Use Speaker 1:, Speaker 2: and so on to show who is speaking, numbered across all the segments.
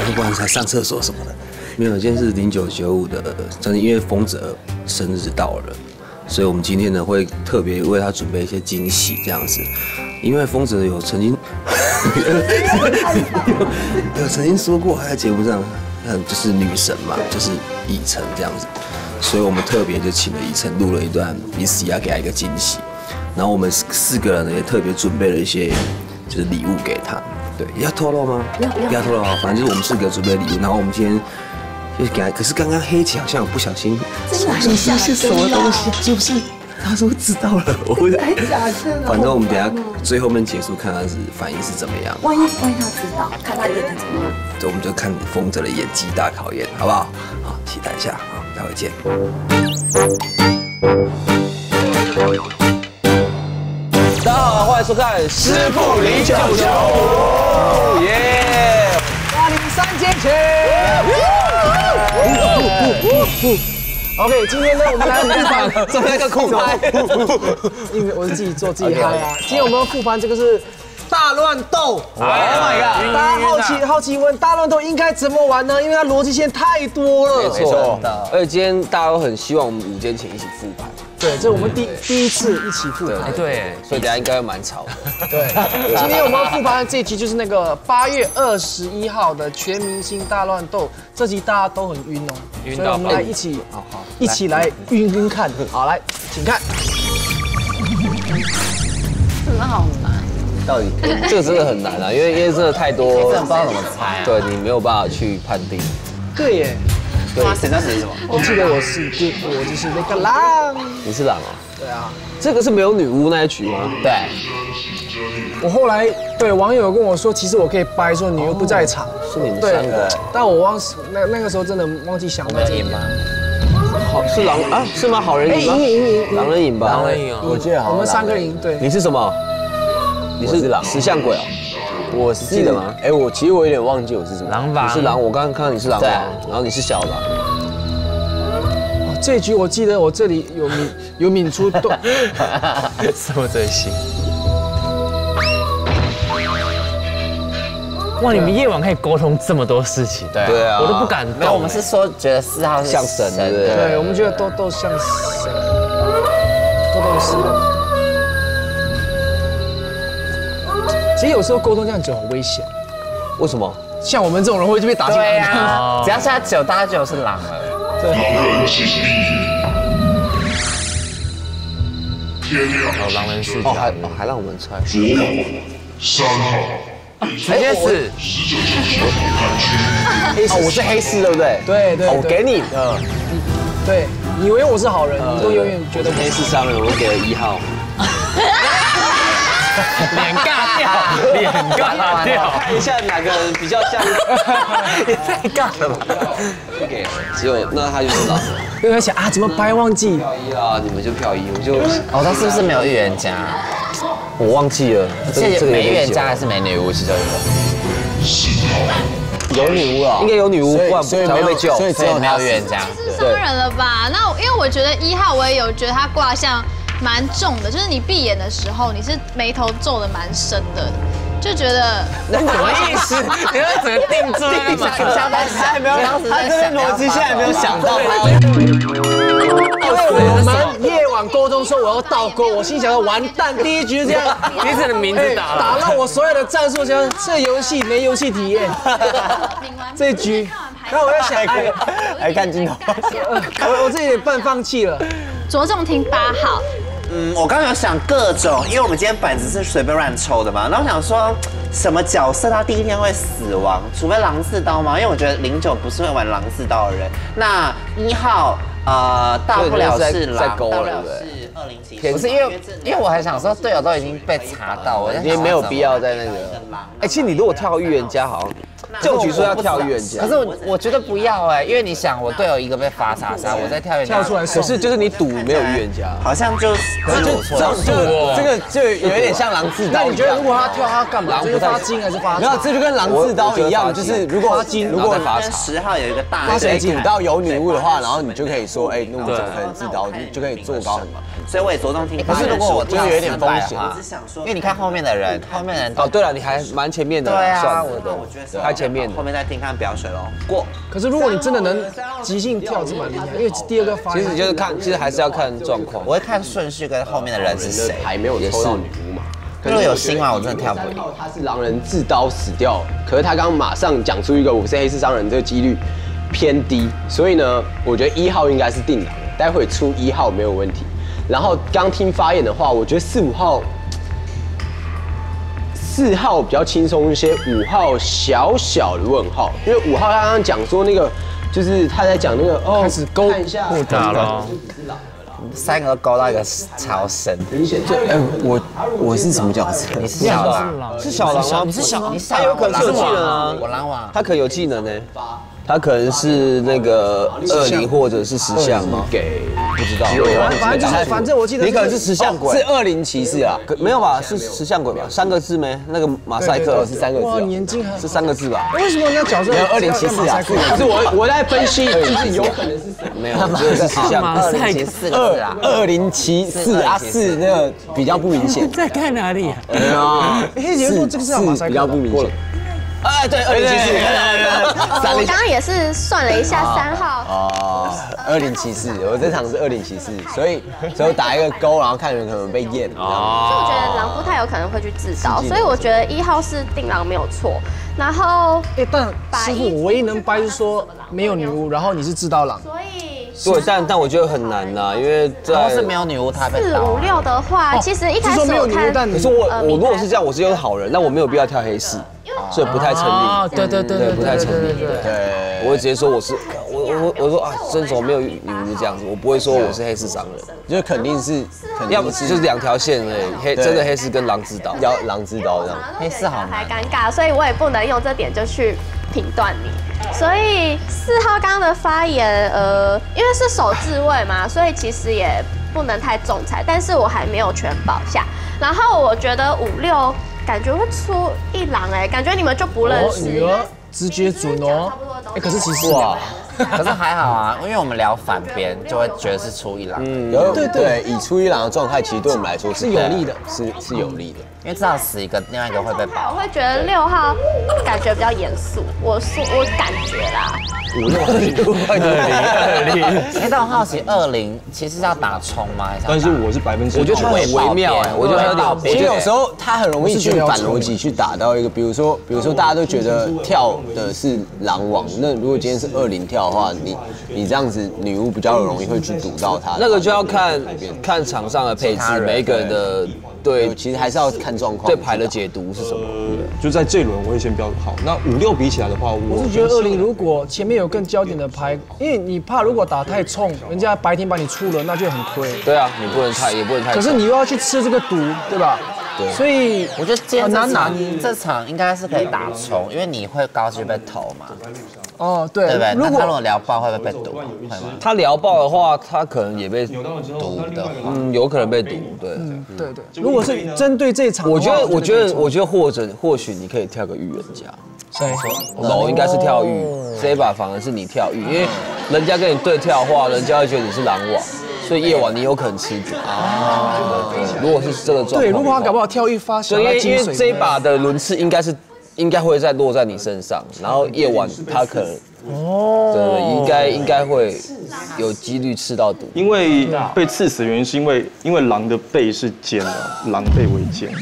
Speaker 1: 不然才上厕所什么的。没有，今天是0995的，真的因为丰泽生日到了，所以我们今天呢会特别为他准备一些惊喜这样子。因为丰泽有曾经有曾经说过，他在节目上，就是女神嘛，就是以晨这样子，所以我们特别就请了以晨录了一段 VCR 给他一个惊喜。然后我们4个人呢也特别准备了一些就是礼物给他。对，要透露吗？不要透露啊，反正就是我们4个准备礼物，然后我们今天。就是给他，可是刚刚黑姐好像有不小心，
Speaker 2: 真的很像
Speaker 1: 是什么东西？是不是？他说知道了，反正我们等下最后面结束看他是反应是怎么样。
Speaker 2: 万一他知道，看他演的怎么样？
Speaker 1: 我们就看丰泽的演技大考验，好不好？好，期待一下，好，待会见。大家好，欢迎收看《师傅李九九》，耶！803坚持。
Speaker 3: OK， 今天呢，我们来复盘，
Speaker 1: 做那个空拍，
Speaker 3: 因为我是自己做自己嗨啊。今天我们要复盘这个是大乱斗
Speaker 1: ，Oh my god！
Speaker 3: 大家好奇问，大乱斗应该怎么玩呢？因为它逻辑线太多了。
Speaker 1: 没错，而且今天大家都很希望我们5间前一起复盘。
Speaker 3: 对，这是我们第一次一起复盘。
Speaker 1: 对，所以等下应该会蛮吵的。
Speaker 3: 对，今天我们要复盘的这一集就是那个8月21号的全明星大乱斗，这集大家都很晕哦，所以我们来一起来晕晕看。好，来，请看。
Speaker 2: 真的好难。
Speaker 1: 到底这个真的很难啊，因为真的太多，
Speaker 4: 真的不知道怎么猜啊。
Speaker 1: 对你没有办法去判定。
Speaker 3: 对耶。
Speaker 4: 哇，谁知道谁是什么？
Speaker 3: 我记得我就是那个狼。
Speaker 1: 你是狼哦？
Speaker 3: 对啊。
Speaker 1: 这个是没有女巫那一局吗？
Speaker 4: 对。
Speaker 3: 我后来对网友跟我说，其实我可以掰说女巫不在场，
Speaker 1: 是你们3个。
Speaker 3: 但我那个时候真的忘记想到这个。
Speaker 4: 赢吗？
Speaker 1: 好，是狼啊？是吗？好人赢吗？
Speaker 3: 赢，
Speaker 1: 狼人赢吧？
Speaker 4: 狼人赢哦。
Speaker 1: 我记得好。
Speaker 3: 我们3个赢，对。
Speaker 1: 你是什么？你是狼，石像鬼哦。
Speaker 5: 我是
Speaker 1: 记得吗？
Speaker 5: 哎，其实我有点忘记我是什么。
Speaker 4: 狼王。
Speaker 1: 你是狼，我刚刚看到你是狼王，然后你是小狼。
Speaker 3: 这一局我记得我这里有抿出洞。
Speaker 4: 什么嘴型？哇，你们夜晚可以沟通这么多事情，
Speaker 1: 对啊，
Speaker 4: 我都不敢动。
Speaker 5: 没有，我们是说觉得4号
Speaker 1: 像神，对不对？
Speaker 3: 对，我们觉得都像神，都是。其实有时候沟通这样久很危险。
Speaker 1: 为什么？
Speaker 3: 像我们这种人会就被打进来。
Speaker 5: 对啊，只要下9，大家就是狼了。
Speaker 3: 对。
Speaker 4: 哦，狼人视角。
Speaker 1: 还让我们猜。
Speaker 6: 3号。
Speaker 4: 直接死。
Speaker 1: 我是黑丝，对不对？
Speaker 3: 对。
Speaker 1: 我给你。
Speaker 3: 对，你以为我是好人，你都永远觉得
Speaker 1: 黑丝商人，我给了1号。
Speaker 4: 脸尬掉，
Speaker 1: 看一下哪个人比较像，也太尬了吧！不给，只有那他就是狼。
Speaker 3: 因为想啊，怎么掰忘记？
Speaker 1: 票1啦，你们就票1，我就。
Speaker 5: 哦，他是不是没有预言家？
Speaker 1: 我忘记了，
Speaker 5: 是没预言家还是没女巫？其中一
Speaker 1: 个。有女巫啊，应该有女巫，不然才会被救。
Speaker 5: 所以只有没有预言家。
Speaker 7: 是商人了吧？那因为我觉得1号我也有觉得他卦象蛮重的，就是你闭眼的时候，你是眉头皱的蛮深的，就觉得
Speaker 4: 什么意思？你要整个定住那个嘛？
Speaker 5: 他还没有，他这边逻辑现在还没有想到。
Speaker 3: 我们夜晚沟通说我要倒钩，我心想完蛋，第一局这样，
Speaker 4: 你只的名字
Speaker 3: 打到我所有的战术，想这游戏没游戏体验。这一局，然后我在想，
Speaker 5: 还看镜头，
Speaker 3: 我这有点半放弃了。
Speaker 7: 着重听8号。
Speaker 5: 我刚刚有想各种，因为我们今天本子是随便乱抽的嘛，然后我想说什么角色他第一天会死亡，除非狼4刀嘛，因为我觉得09不是会玩狼4刀的人。那1号大不了是狼，大不了是207。不是因为我还想说队友都已经被查到，我
Speaker 1: 你也没有必要在那个。哎，其实你如果跳预言家好像。这种局数要跳预言家，
Speaker 5: 可是我觉得不要哎，因为你想我队友一个被罚查杀，我再跳预言家
Speaker 3: 跳出来，
Speaker 1: 可是就是你赌没有预言家，
Speaker 5: 好像就
Speaker 1: 这个就有一点像狼4刀。
Speaker 3: 那你觉得如果他跳他干嘛？就是发金还是发？
Speaker 5: 没有，这就跟狼4刀一样，就是如果
Speaker 1: 罚
Speaker 5: 跟10号有一个大
Speaker 1: 发谁赌到有女巫的话，然后你就可以说，哎，那我9分4刀就可以做高很嘛。
Speaker 5: 所以我也着重听。可是如果我就有一点风险，因为你看后面的人，
Speaker 1: 哦，对了，你还蛮前面的，
Speaker 5: 对啊，
Speaker 1: 我觉得排前面的
Speaker 5: 后面再听看表水喽。过。
Speaker 3: 可是如果你真的能即兴跳，是蛮厉害，因为第二个发
Speaker 1: 其实就是看，其实还是要看状况。
Speaker 5: 我会看顺序跟后面的人是谁。
Speaker 8: 还没有抽到女巫嘛？
Speaker 5: 如果有新吗？我真的跳不赢。
Speaker 8: 他是狼人自刀死掉，可是他刚刚马上讲出一个我是黑市商人，这个几率偏低，所以呢，我觉得1号应该是定狼，待会出1号没有问题。然后刚听发言的话，我觉得4、5号，4号比较轻松一些，5号小小的问号，因为5号他刚刚讲说那个，就是他在讲那个
Speaker 3: 开始勾
Speaker 8: 看一下
Speaker 4: 打了。
Speaker 5: 3个都勾到一个超深。
Speaker 1: 我是什么角色？
Speaker 5: 你是小狼，
Speaker 1: 是小狼吗？
Speaker 5: 你是小，
Speaker 1: 他有可能是有技能啊。
Speaker 5: 我狼王。
Speaker 1: 他可能有技能呢。他可能是那个20或者是10项吗？
Speaker 8: 给
Speaker 1: 不知道。
Speaker 3: 反正我记得
Speaker 1: 你可能是10项鬼，
Speaker 8: 是20骑士啊，
Speaker 1: 没有吧？是10项鬼吧？3个字没？那个马赛克
Speaker 8: 是3个字。
Speaker 3: 哇，眼睛
Speaker 1: 是3个字吧？
Speaker 3: 为什么那角色
Speaker 8: 没有20骑士啊？不是我在分析，就是有可能是谁？
Speaker 1: 没有，就是10项。
Speaker 5: 20骑士4个字啊。
Speaker 8: 20骑士啊，4那个比较不明显。
Speaker 4: 在看哪里？
Speaker 3: 黑姐说这个是马赛克，
Speaker 8: 比较不明显。
Speaker 1: 哎，对，20骑士。
Speaker 7: 我刚刚也是算了一下3号。
Speaker 8: 哦，20骑士，我这场是20骑士，所以我打一个勾，然后看有可能被验。
Speaker 7: 所以我觉得狼不太有可能会去自刀，所以我觉得1号是定狼没有错。然后，
Speaker 3: 但师傅我唯一能掰是说没有女巫，然后你是自刀狼。
Speaker 7: 所以
Speaker 1: 对，但我觉得很难呐，因为
Speaker 5: 如果是
Speaker 1: 在
Speaker 5: 没有女巫，他被
Speaker 7: 4、
Speaker 5: 刀。
Speaker 7: 5、6的话，其实一开始我看，
Speaker 3: 可
Speaker 1: 可是我如果是这样，我是又是好人，那我没有必要跳黑市，所以不太成立。
Speaker 3: 对，
Speaker 1: 不太成立。
Speaker 8: 对，
Speaker 1: 我会直接说我是我说啊，真总没有女巫这样子，我不会说我是黑市商人，
Speaker 8: 就肯定是，
Speaker 1: 要不就是2条线而已，真的黑市跟狼之岛，
Speaker 8: 要狼之刀这样。
Speaker 5: 黑4好
Speaker 7: 还
Speaker 5: 难。
Speaker 7: 尴尬，所以我也不能用这点就去评断你。所以4号刚刚的发言，因为是首置位嘛，所以其实也不能太重彩，但是我还没有全保下。然后我觉得5、6感觉会出1狼，感觉你们就不认识。
Speaker 3: 女儿直觉准哦。可是其实
Speaker 5: 哇，可是还好啊，因为我们聊反边，就会觉得是出1狼。
Speaker 8: 对，以出1狼的状态，其实对我们来说是有利的，是有利的。
Speaker 5: 因为至少死一个，另外一个会被保。
Speaker 7: 我会觉得6号感觉比较严肃，我感觉啦。
Speaker 5: 20，但我好奇20其实是要打冲吗？
Speaker 9: 但是我是100%，
Speaker 1: 我觉得他很微妙我觉得有点，
Speaker 8: 其实有时候他很容易去反逻辑去打到一个，比如说大家都觉得跳的是狼王，那如果今天是20跳的话，你这样子女巫比较容易会去赌到他。
Speaker 1: 那个就要看场上的配置，每一个人的对，
Speaker 8: 其实还是要看状况，
Speaker 1: 对牌的解读是什么。
Speaker 9: 就在这一轮我会先标好。那5、6比起来的话，
Speaker 3: 我是觉得20如果前面有更焦点的牌，因为你怕如果打太冲，人家白天把你出了，那就很亏。
Speaker 1: 对啊，也不能太。
Speaker 3: 可是你又要去吃这个赌，对吧？对。所以
Speaker 5: 我觉得今天这场应该是可以打冲，因为你会高级被投嘛。
Speaker 3: 哦，对，
Speaker 5: 对不对？那他如果聊爆会不会被赌？会吗？
Speaker 1: 他聊爆的话，他可能也被赌
Speaker 5: 的，
Speaker 1: 有可能被赌，对，
Speaker 3: 对。如果是针对这场，
Speaker 1: 我觉得或许你可以跳个预言家。
Speaker 3: 谁？
Speaker 1: 龙应该是跳预，这一把反而是你跳预，因为人家跟你对跳的话，人家会觉得你是狼王，所以夜晚你有可能吃赌啊。如果是这个状况，
Speaker 3: 对，如果他搞不好跳预发小，
Speaker 1: 因为这一把的轮次应该会再落在你身上，然后夜晚他可能对，应该会有几率吃到毒。
Speaker 9: 因为被刺死的原因是因为狼的背是尖的，狼背为尖。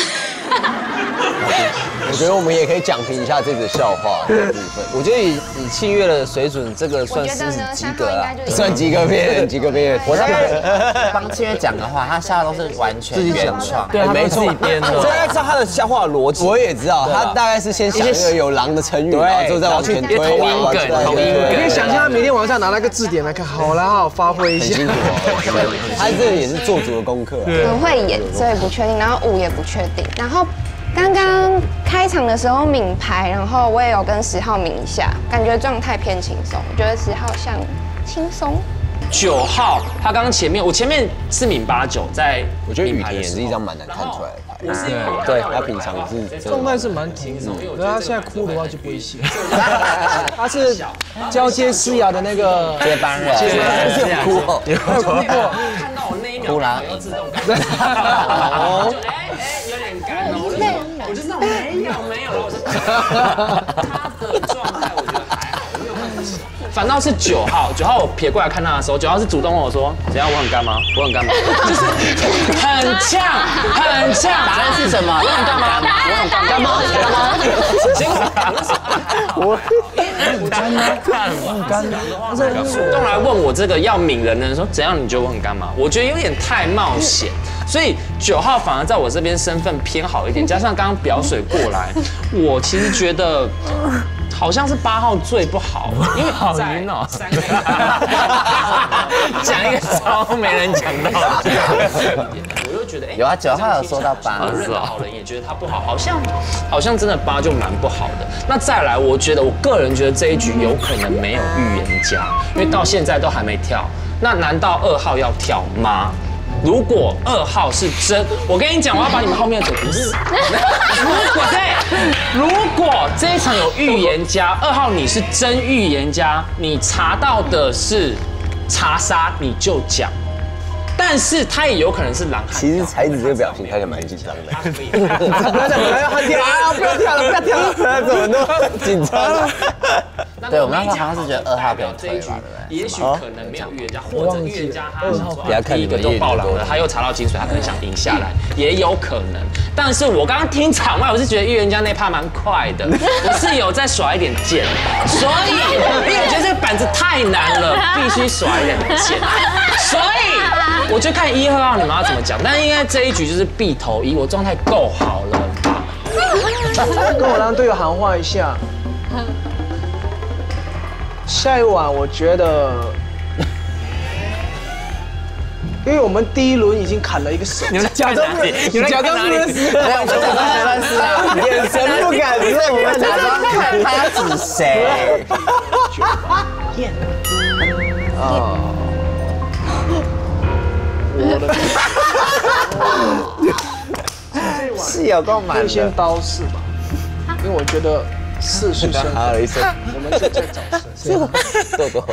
Speaker 8: 我觉得我们也可以讲评一下这个笑话的部分。
Speaker 1: 我觉得以庆月的水准，这个算是及格啦，
Speaker 8: 算及格片。
Speaker 5: 我在帮庆月讲的话，他笑的都是完全原创，
Speaker 1: 对，没错，所以要知道他的笑话逻辑。
Speaker 8: 我也知道，他大概是先想一个有狼的成语，然后之后再往前推。
Speaker 4: 同音梗。
Speaker 3: 你可以想象他每天晚上拿那个字典来看，好好发挥一下。
Speaker 8: 很辛苦哦，他这也是做足了功课。
Speaker 10: 很会演，所以不确定，然后5也不确定，然后。刚刚开场的时候抿牌，然后我也有跟10号抿一下，感觉状态偏轻松，我觉得10号像轻松。
Speaker 11: 9号，他刚刚我前面是抿8、9，在
Speaker 8: 我觉得雨婷也是一张蛮难看出来的牌，对，他平常是
Speaker 3: 状态是蛮挺的，可是他现在哭的话就不会写。他是交接诗雅的那个
Speaker 5: 接班人，
Speaker 3: 哭过。
Speaker 11: 看到我那一
Speaker 5: 哭啦。
Speaker 11: 要自动干。哦，有点干哦。我就那种没有，我说他的状态我觉得还好，我没有看很喜欢。反倒是9号我撇过来看他的时候，9号是主动问我说：“怎样？我很干吗？我很干吗？”就是很呛。
Speaker 5: 答案是什么？
Speaker 11: 我很干吗？我很干吗？结果我很干吗？主动来问我这个要抿人的人说：“怎样？你觉得我很干吗？”我觉得有点太冒险，所以9号反而在我这边身份偏好一点，加上刚刚表水过来，我其实觉得。好像是8号最不好，因为好晕哦。讲一个超没人讲到的，我就觉得
Speaker 5: 有啊，9号有说到8，
Speaker 11: 认的好人也觉得他不好，好像真的8就蛮不好的。那再来，我个人觉得这一局有可能没有预言家，因为到现在都还没跳。那难道2号要跳吗？如果2号是真，我跟你讲，我要把你们后面的嘴堵死。如果这一场有预言家，2号你是真预言家，你查到的是查杀，你就讲。但是他也有可能是狼汉。
Speaker 8: 其实才子这个表情看起来蛮紧张的。
Speaker 3: 不要跳，不要跳了，他怎么那么紧张？
Speaker 5: 对，我们那时候好像是觉得2号可以推吧，对不对？
Speaker 11: 也许可能没有预言家，或者预言家他第一个就爆狼了，他又查到金水，他可能想赢下来，也有可能。但是我刚刚听场外，我是觉得预言家那趴蛮快的，我是有在耍一点剑，所以因为我觉得这个板子太难了，必须耍一点剑，所以我就看1、2号你们要怎么讲。但应该这一局就是必投1，我状态够好了。
Speaker 3: 跟我让队友喊话一下。下一晚我觉得，因为我们第一轮已经砍了一个手，
Speaker 8: 你们假装不认识，
Speaker 5: 对，我们假装不认识啊，
Speaker 8: 眼神不敢认，
Speaker 5: 我们假装看他是谁。是有够满的。
Speaker 3: 先刀4吧，因为我觉得4是身份，我们就在找身份。
Speaker 8: 豆。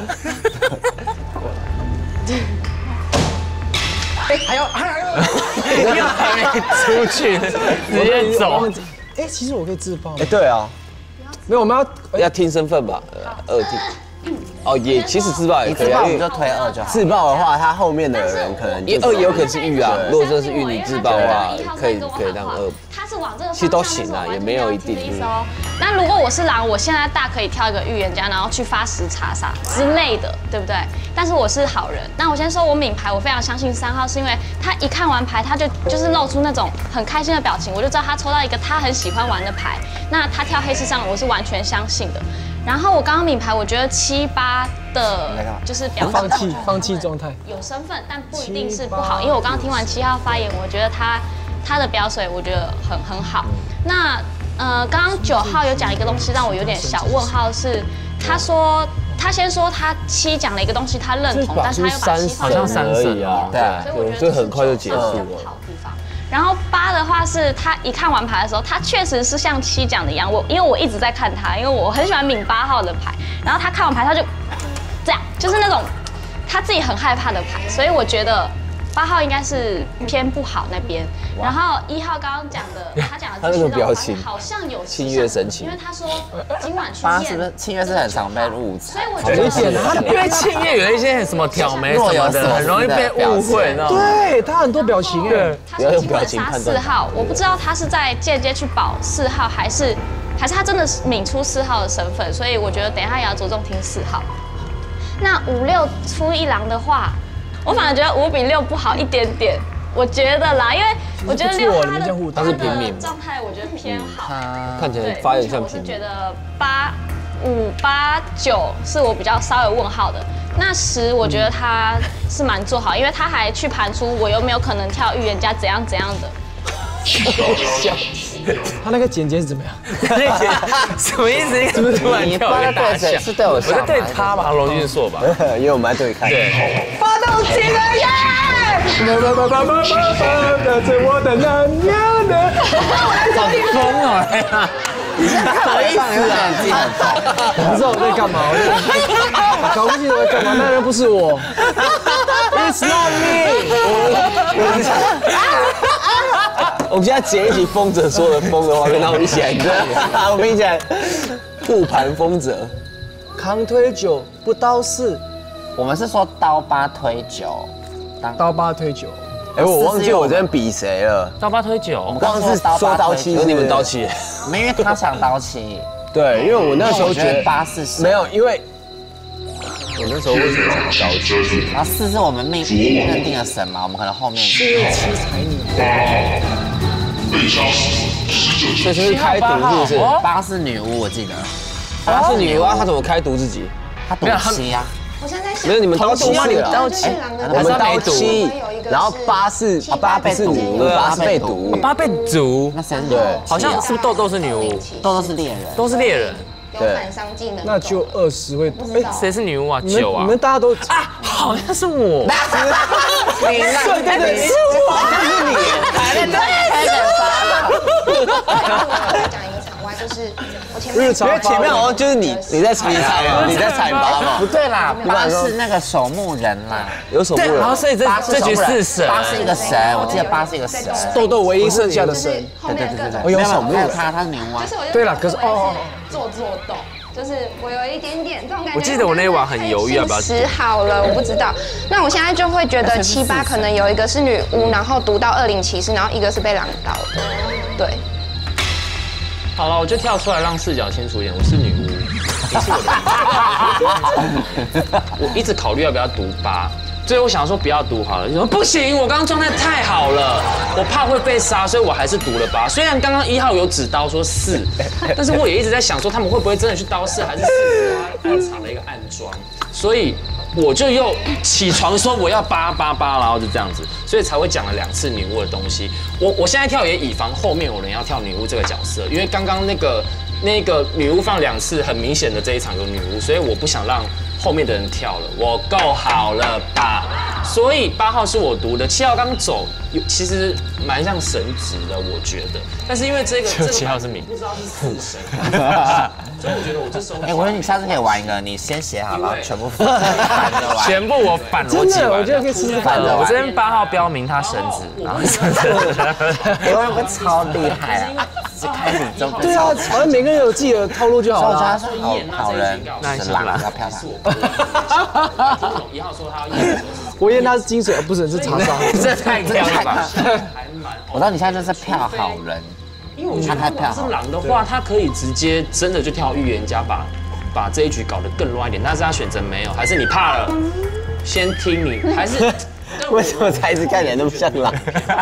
Speaker 3: 还要，
Speaker 4: 还没出去，直接走。
Speaker 3: 其实我可以自爆。
Speaker 8: 对啊，
Speaker 3: 没有，我们
Speaker 8: 要听身份吧，2听。哦，也其实自爆也可以，
Speaker 5: 自爆我们就推2就好。
Speaker 8: 自爆的话，他后面的人可能2也有可能是预啊。如果真的是预你自爆的话，可以当2。
Speaker 2: 他是往这个
Speaker 8: 其实都行啊，也没有一定。
Speaker 2: 那如果我是狼，我现在大可以挑一个预言家，然后去发10查杀之类的，对不对？但是我是好人。那我先说我抿牌，我非常相信3号，是因为他一看完牌，他就是露出那种很开心的表情，我就知道他抽到一个他很喜欢玩的牌。那他跳黑市上，我是完全相信的。然后我刚刚抿牌，我觉得7、8的，就是表示
Speaker 3: 放弃状态，
Speaker 2: 有身份，但不一定是不好。因为我刚刚听完7号发言，我觉得他的表水我觉得很好。那刚刚9号有讲一个东西让我有点小问号，是他先说他7讲了一个东西他认同，但是他又把7
Speaker 8: 好像30啊，对，所以很快就结束了。
Speaker 2: 然后8的话是他一看完牌的时候，他确实是像7讲的一样，因为我一直在看他，因为我很喜欢抿8号的牌，然后他看完牌他就这样，就是那种他自己很害怕的牌，所以我觉得8号应该是偏不好那边。然后1号刚刚讲的，他讲的
Speaker 8: 他那个表情
Speaker 2: 好像有
Speaker 8: 清月神情，
Speaker 2: 因为他说今晚出
Speaker 5: 现。8是不是清月是很常被误裁？
Speaker 2: 所以我觉得
Speaker 4: 因为清月有一些什么挑眉什么的，很容易被误会，呢。
Speaker 3: 对他很多表情耶。
Speaker 2: 不要用表情判断。4号，我不知道他是在间接去保4号，还是他真的是抿出4号的身份，所以我觉得等一下也要着重听4号。那5、6出1狼的话，我反而觉得5比6不好一点点，我觉得啦，因为我觉得6他的状态我觉得偏好，
Speaker 8: 看起来发言像平民。
Speaker 2: 我是觉得5、8、9是我比较稍微问号的。那10我觉得他是蛮做好，因为他还去盘出我有没有可能跳预言家怎样的。
Speaker 3: 他那个剪接是怎么样？
Speaker 4: 什么意思？是不是突然跳一个大象？
Speaker 5: 是对我上，
Speaker 4: 我是对他吧，龙俊硕吧？
Speaker 8: 因为我们在对看。
Speaker 4: 对。
Speaker 3: 发动机了耶！得罪我的男人呢？
Speaker 4: 好疯哦！
Speaker 5: 什么意思啊？
Speaker 3: 我不知道我在干嘛，搞不清楚我在干嘛。那人不是我 ，It's not me。
Speaker 8: 们现在剪一起丰泽说的风的画面，然后我们一起来，我们一起来复盘丰泽。
Speaker 3: 扛推9不刀4，
Speaker 5: 我们是说刀8推9，
Speaker 3: 刀8推9。
Speaker 8: 哎，我忘记我这边比谁了。
Speaker 11: 刀8推9，
Speaker 5: 我们
Speaker 8: 刚刚是说刀7，
Speaker 1: 有你们刀7，
Speaker 5: 没，因为他想刀7。
Speaker 8: 对，因为我那时候觉得
Speaker 5: 8是
Speaker 8: 没有，因为我那时候为什么想刀7？
Speaker 5: 然后4是我们认定的神嘛，我们可能后面
Speaker 3: 是因为7才你。
Speaker 6: 被杀死
Speaker 8: 所以是开毒是不是
Speaker 5: ？8是女巫，我记得。
Speaker 8: 8是女巫啊，她怎么开毒自己？
Speaker 5: 她毒7呀。
Speaker 10: 我现在在想，
Speaker 8: 没有你们刀7吗？你们刀
Speaker 10: 7，
Speaker 8: 我们刀7，然后8是8被毒，对啊，8是被毒
Speaker 11: ，8被毒。
Speaker 5: 那谁是？
Speaker 8: 对，
Speaker 11: 好像是不是豆豆是女巫？
Speaker 5: 豆豆是猎人，
Speaker 11: 都是猎人。
Speaker 10: 有反伤技能，
Speaker 3: 那就20会。
Speaker 11: 哎，谁是女巫啊？9啊？
Speaker 3: 你们大家都
Speaker 11: 啊，好像是我。
Speaker 5: 对，是我，就是你，还在开始发了。
Speaker 10: 讲一个场外，就是我前面，
Speaker 8: 因为前面好像就是你在踩他嘛，你在踩8嘛。
Speaker 5: 不对啦，8是那个守墓人啦，
Speaker 8: 有守墓人。
Speaker 11: 然后所以这局是神
Speaker 5: ，8是一个神，我记得8是一个神，
Speaker 3: 豆豆唯一剩下的神。
Speaker 10: 对，
Speaker 3: 我有守墓人，
Speaker 5: 他是女巫啊。
Speaker 3: 对了，可是
Speaker 10: 做动，就是我有一点点这种感觉。
Speaker 11: 我记得我那一晚很犹豫要不要
Speaker 10: 10好了，我不知道。那我现在就会觉得7、8可能有一个是女巫，然后读到20骑士，然后一个是被狼刀的。对。
Speaker 11: 好了，我就跳出来让视角清楚一点。我是女巫，你是我的。我一直考虑要不要读8。所以我想说不要读好了，就说不行，我刚刚状态太好了，我怕会被杀，所以我还是读了8。虽然刚刚1号有指刀说4，但是我也一直在想说他们会不会真的去刀4，还是4安插了一个暗桩，所以我就又起床说我要8，然后就这样子，所以才会讲了2次女巫的东西。我现在跳也以防后面有人要跳女巫这个角色，因为刚刚那个女巫放2次，很明显的这一场有女巫，所以我不想让后面的人跳了，我够好了吧？所以8号是我读的，7号刚走，其实蛮像神职的，我觉得。但是因为这个 7号是明， 不知道是4神，所以我觉得我这时候，
Speaker 5: 我觉得你下次可以玩一个，你先写好了，全部
Speaker 11: 全部我反逻辑玩，
Speaker 3: 我觉得可以试试看的。
Speaker 11: 我这边8号标明他神职，然后
Speaker 5: 我会不会超厉害啊？是开始中
Speaker 3: 对啊，好像每个人有自己的套路就好了。
Speaker 5: 好人，是狼，要漂亮。
Speaker 11: 1号说他要验，
Speaker 3: 我验他是金水，不是查杀。
Speaker 11: 这太漂亮了吧？
Speaker 5: 我知道你现在就是票好人，
Speaker 11: 因为我觉得如果是狼的话，他可以直接真的就跳预言家，把这一局搞得更乱一点。但是他选择没有，还是你怕了？先听你，还是
Speaker 8: 为什么才一直看起来那么像狼？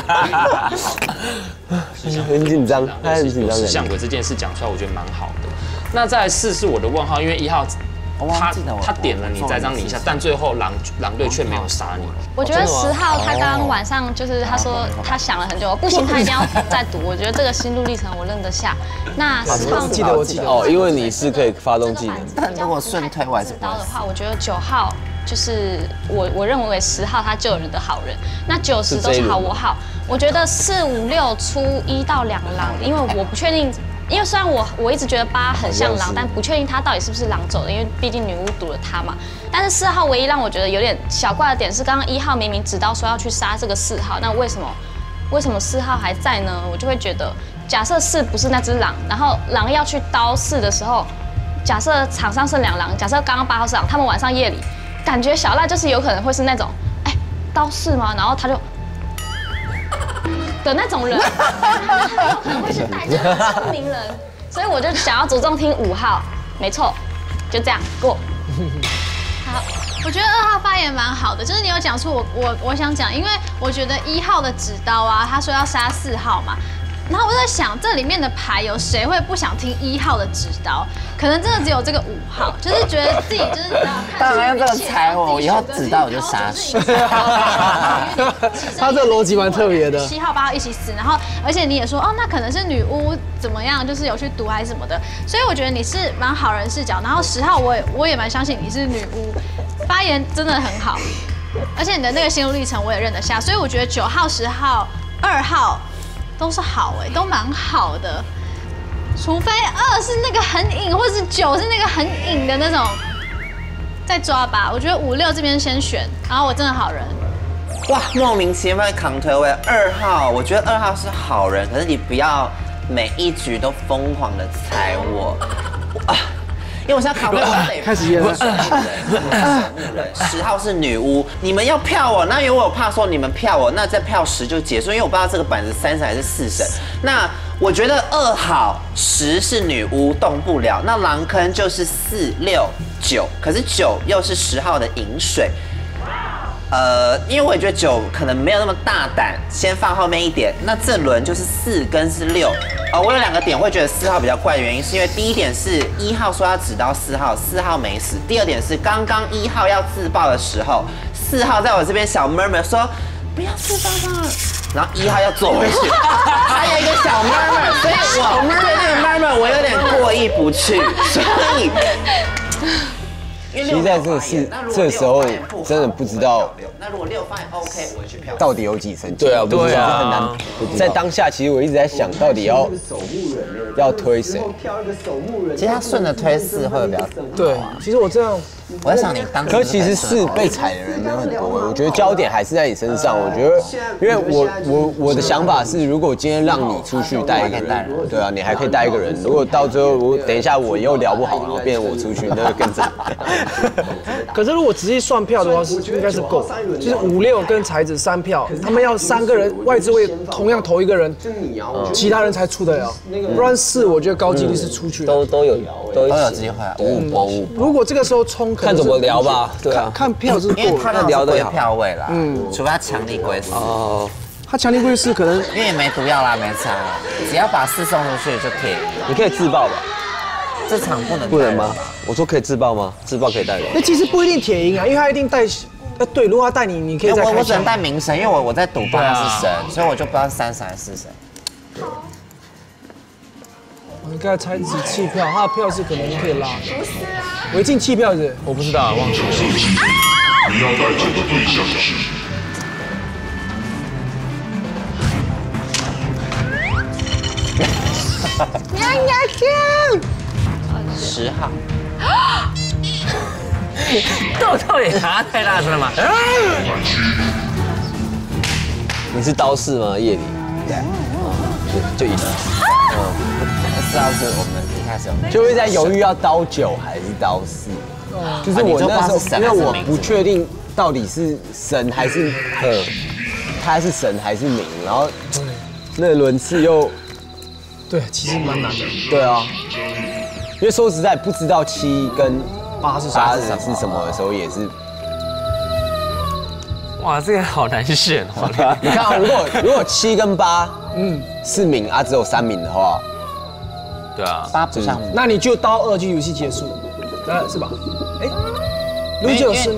Speaker 8: 很紧张，他很紧张。
Speaker 11: 像鬼这件事讲出来，我觉得蛮好的。那再来4是我的问号，因为1号他点了你栽赃你一下，但最后狼队却没有杀你。
Speaker 2: 我觉得10号他刚刚晚上就是他说他想了很久，不行，他一定要再读。我觉得这个心路历程我认得下。那10号
Speaker 3: 记得
Speaker 8: 哦，因为你是可以发动技能。
Speaker 5: 但如果顺推我还是
Speaker 2: 刀的话，我觉得9号就是我认为10号他救人的好人，那90都是好我好。我觉得4、5、6出1到2狼，因为我不确定。因为虽然我一直觉得8很像狼，但不确定他到底是不是狼走的，因为毕竟女巫毒了他嘛。但是4号唯一让我觉得有点小怪的点是，刚刚1号明明指刀说要去杀这个4号，那为什么4号还在呢？我就会觉得，假设4不是那只狼，然后狼要去刀4的时候，假设场上剩2狼，假设刚刚8号是狼，他们晚上夜里，感觉小赖就是有可能会是那种，刀4吗？然后他就。的那种人，他有可能会去带这个聪明人，所以我就想要着重听5号，没错，就这样过。
Speaker 12: 好，我觉得2号发言蛮好的，就是你有讲出我想讲，因为我觉得1号的指刀啊，他说要杀4号嘛。然后我在想，这里面的牌有谁会不想听1号的指刀？可能真的只有这个5号，就是觉得自己就是
Speaker 5: 当然用这个猜我，以后指刀我就杀死。
Speaker 3: 他这个逻辑蛮特别的。
Speaker 12: 7号、8号一起死，然后而且你也说哦，那可能是女巫怎么样，就是有去毒还是什么的，所以我觉得你是蛮好人视角。然后10号我也蛮相信你是女巫，发言真的很好，而且你的那个心路历程我也认得下，所以我觉得9号、10号、2号。都是好都蛮好的，除非2是那个很隐，或是9是那个很隐的那种，再抓吧。我觉得5、6这边先选，然后我真的好人
Speaker 5: 哇，莫名其妙扛推位2号，我觉得2号是好人，可是你不要每一局都疯狂的踩我啊！因为我现在扛推，我得
Speaker 3: 开始演了。
Speaker 5: 10号是女巫，你们要票我，那因为我有怕说你们票我，那再票10就结束，因为我不知道这个板子3神还是4神。那我觉得2好10是女巫动不了，那狼坑就是4、6、9，可是9又是10号的饮水。因为我也觉得9可能没有那么大胆，先放后面一点。那这轮就是4跟是6。我有2个点会觉得4号比较怪的原因，是因为第一点是1号说要指刀4号，4号没死；第二点是刚刚1号要自爆的时候，4号在我这边小 murmur 说不要自爆了，然后1号要坐回去，还有一个小 murmur， 所以我对那个 murmur 我有点过意不去，所以。
Speaker 8: 其实在这时候真的不知道，
Speaker 5: 那如果6放也 OK， 我会去票。
Speaker 8: 到底有几成？
Speaker 1: 对啊，
Speaker 8: 对啊，很难。在当下，其实我一直在想到底要推谁。
Speaker 5: 其实他顺着推4会比较
Speaker 3: 对。其实我这样，
Speaker 5: 我在想你当。
Speaker 8: 可其实4被踩的人没有很多，我觉得焦点还是在你身上。我觉得，因为我的想法是，如果今天让你出去带一个人，对啊，你还可以带一个人。如果到最后等一下我又聊不好，然后变成我出去，那就跟着。
Speaker 3: 可是如果仔细算票的话，应该是够，就是5、6跟才子3票，他们要3个人外置位同样投一个人，其他人才出得了，不然4我觉得高几率是出去了。
Speaker 1: 都有
Speaker 5: 机会啊
Speaker 1: ，5。
Speaker 3: 如果这个时候冲，
Speaker 1: 看怎么聊吧，对啊，
Speaker 3: 看票是够，
Speaker 5: 因为他聊的票位啦，除非他强力归4。
Speaker 1: 哦，
Speaker 3: 他强力归4可能
Speaker 5: 因为也没毒药啦，没差，只要把4送出去就可以。
Speaker 1: 你可以自爆吧？
Speaker 5: 这场不能
Speaker 1: 吗？我说可以自爆吗？自爆可以带人。
Speaker 3: 那其实不一定铁赢啊，因为他一定带。对，如果他带你，你可以再开枪。
Speaker 5: 我只能带冥神，因为我在赌8是神，所以我就不知道3神还是4神。
Speaker 3: 你刚才猜是弃票，他的票是可能可以拉的。不是啊。违禁弃票是？
Speaker 11: 我不知道，忘记了。
Speaker 6: 你要带走的对象是。
Speaker 5: 10号。
Speaker 11: 豆豆也拿太大声了吗？
Speaker 1: 你是刀4吗？夜里？对，就赢了。
Speaker 5: 4号是我们一开始
Speaker 8: 就会在犹豫要刀9还是刀4。就是我那时候，因为我不确定到底是神还是他是神还是冥，然后那轮次又
Speaker 3: 对，其实蛮难的。
Speaker 8: 对啊，因为说实在不知道7跟8是什么的时候也是。
Speaker 11: 哇，这个好难选哦！
Speaker 8: 你看啊，如果7跟8，是冥啊，只有3冥的话，
Speaker 11: 对啊
Speaker 5: ，8不像，
Speaker 3: 那你就刀2就游戏结束，是吧？哎，如果是，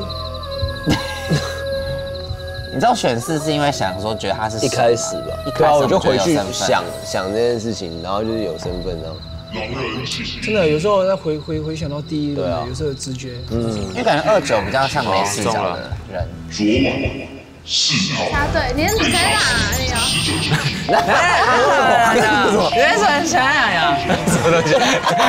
Speaker 5: 你知道选4是因为想说觉得他是
Speaker 1: 一开始吧，
Speaker 8: 对啊，我就回去想这件事情，然后就是有身份这样。
Speaker 3: 真的有时候在回想到第一轮，有时候有直觉，
Speaker 5: 因为感觉29比较像没视角的人。
Speaker 6: 昨晚4号。
Speaker 12: 答对，你是女生啊？
Speaker 11: 你在说啥呀？什么东西？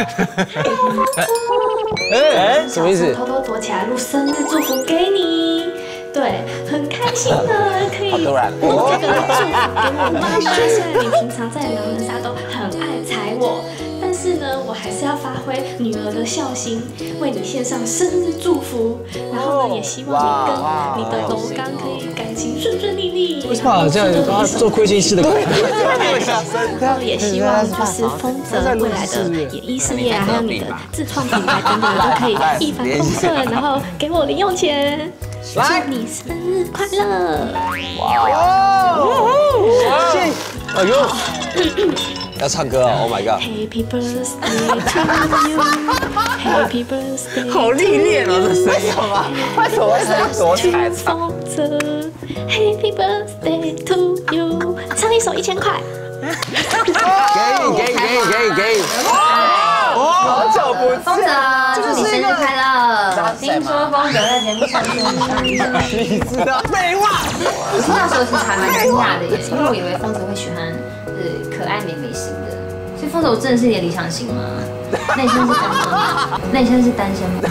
Speaker 8: 什么意思？
Speaker 13: 偷偷躲起来录生日祝福给你。对，很开心的可以录这个祝福给我妈妈。虽然你平常在狼人杀都很爱踩我，但是呢，我还是要发挥女儿的孝心，为你献上生日祝福。然后呢，也希望你跟你的楼刚可以感情顺顺利利。
Speaker 3: 为什么这样做亏心事的感觉？
Speaker 13: 然后也希望就是丰泽未来的演艺事业啊，还有你的自创品牌等等都可以一帆风顺，然后给我零用钱。祝你生日快乐！
Speaker 1: 哎呦，要唱歌啊 ！Oh my god！
Speaker 13: Happy birthday to you， Happy birthday，
Speaker 11: 好历练哦，这声音吗？
Speaker 5: 为什么会是躲起来唱
Speaker 13: ？Happy birthday to you， 唱一首1000块。
Speaker 8: 给！
Speaker 5: 好久不见，
Speaker 14: 丰泽，祝你生日快乐！听说丰泽在节目上是
Speaker 8: 你知道废话？
Speaker 14: 我那时候其实还蛮惊讶的耶，因为我以为丰泽会喜欢可爱美美型的， 所以风泽，我真的是你的理想型吗？那你现在是单身吗？那你现在是单身吗？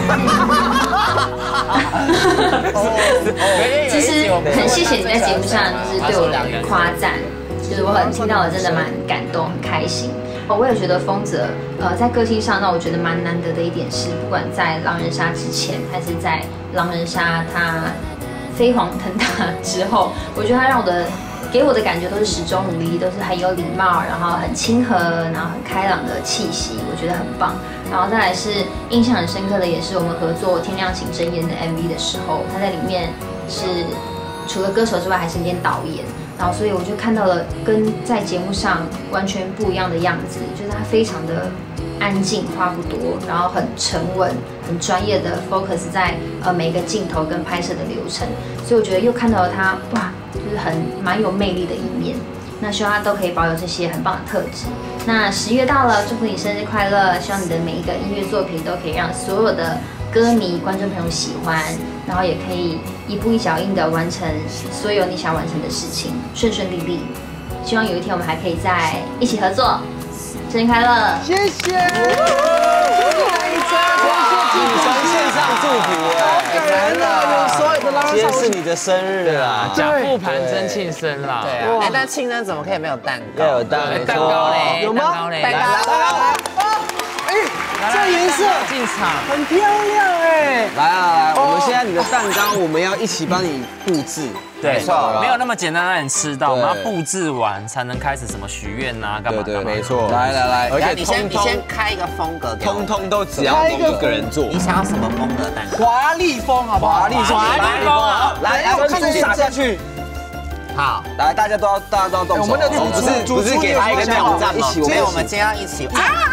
Speaker 14: 其实很谢谢你在节目上就是对我的夸赞，就是我很听到了，真的蛮感动，很开心。我也觉得丰泽，在个性上让我觉得蛮难得的一点是，不管在狼人杀之前，还是在狼人杀他飞黄腾达之后，我觉得他给我的感觉都是始终如一，都是很有礼貌，然后很亲和，然后很开朗的气息，我觉得很棒。然后再来是印象很深刻的，也是我们合作《天亮请睁眼》的 MV 的时候，他在里面是除了歌手之外，还是兼导演。然后所以我就看到了跟在节目上完全不一样的样子，就是他非常的安静，话不多，然后很沉稳、很专业的 focus 在每个镜头跟拍摄的流程。所以我觉得又看到了他哇，就是蛮有魅力的一面。那希望他都可以保有这些很棒的特质。那10月到了，祝福你生日快乐！希望你的每一个音乐作品都可以让所有的歌迷、观众朋友喜欢，然后也可以一步一脚印的完成所有你想完成的事情，顺顺利利。希望有一天我们还可以再一起合作。生日快乐！
Speaker 3: 谢谢，女神线上祝福，好感人啊！有所有的狼人杀，
Speaker 8: 今天是你的生日啊，
Speaker 11: 讲复盘真庆生啦。
Speaker 5: 对啊，哎，但庆生怎么可以没有蛋糕？
Speaker 8: 要有蛋
Speaker 11: 糕嘞，
Speaker 3: 有吗？
Speaker 5: 蛋糕。
Speaker 3: 这颜色
Speaker 11: 进场
Speaker 3: 很漂亮哎！
Speaker 8: 来，我们现在你的蛋糕，我们要一起帮你布置。
Speaker 11: 对，没错，没有那么简单让你吃到，我们要布置完才能开始什么许愿啊，干嘛？
Speaker 8: 对，没错。来，
Speaker 5: 而且你先开一个风格，
Speaker 8: 通通都只要一个人做。
Speaker 5: 你想要什么风格蛋糕？
Speaker 3: 华丽风，好不好？
Speaker 8: 华丽风，来，我看你撒下去。
Speaker 5: 好，
Speaker 8: 来，大家都要动手。我们的不是给他一个挑战吗？
Speaker 5: 所以我们今天要一起。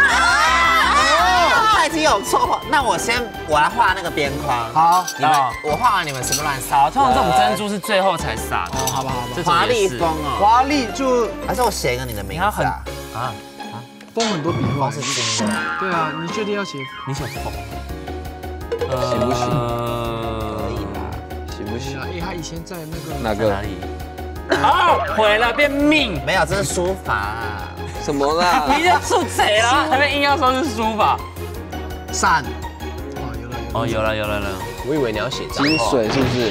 Speaker 5: 他已经有错，那我来画那个边框。
Speaker 3: 好，
Speaker 5: 我画完你们随便乱撒。
Speaker 11: 通常这种珍珠是最后才撒的。
Speaker 3: 好吧。
Speaker 5: 华丽风哦，
Speaker 3: 华丽就
Speaker 5: 还是我写一个你的名字啊？
Speaker 3: 风很多笔画
Speaker 5: 是新的。
Speaker 3: 对啊，你确定要写？
Speaker 11: 你写风？
Speaker 8: 行不行？
Speaker 5: 可以吧？
Speaker 8: 行不行？
Speaker 3: 哎，他以前在
Speaker 8: 哪个？
Speaker 11: 哪里？好，毁了变命。
Speaker 5: 没有，这是书法啊。
Speaker 8: 什么啦？
Speaker 11: 你在出贼了？他们硬要说是书法。
Speaker 3: 伞。
Speaker 11: 有了。
Speaker 8: 我以为你要写金水，是不是？